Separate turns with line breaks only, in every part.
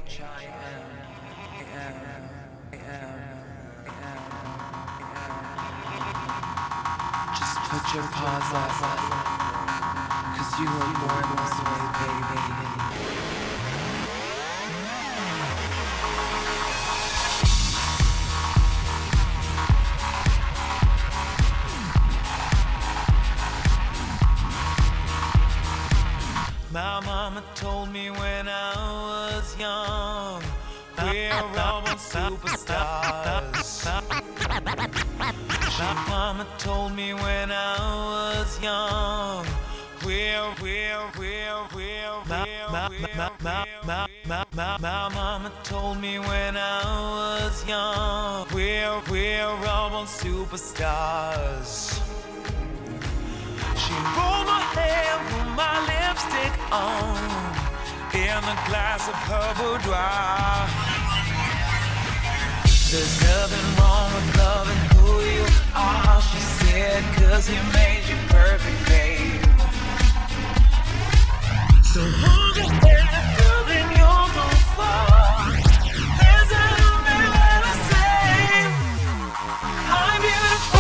Just put your paws up, 'cause you were born this way, baby. My mama told me when I was young, we're all superstars. My mama told me when I was young, my mama told me when I was young, we're all superstars. She rolled my hair, put my lipstick on, in a glass of her boudoir. There's nothing wrong with loving who you are, she said, 'cause he made you perfect, babe. So hold your head, girl, then you'll go far. There's a man I say, I'm beautiful.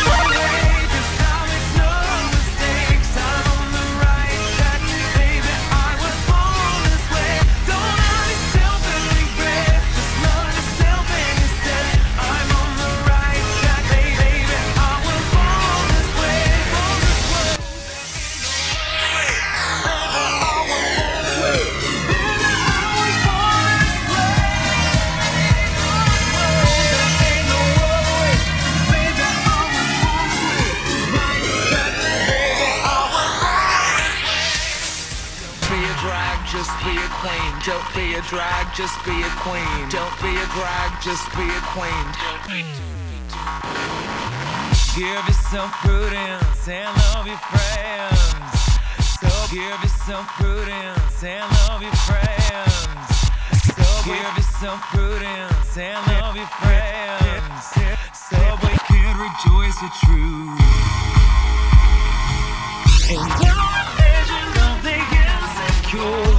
Just be a queen. Don't be a drag, just be a queen. Don't be a drag, just be a queen. Give yourself prudence and love your friends. So give yourself prudence and love your friends. So give yourself prudence and love your friends. So we can rejoice the truth. And don't religion, don't think insecure.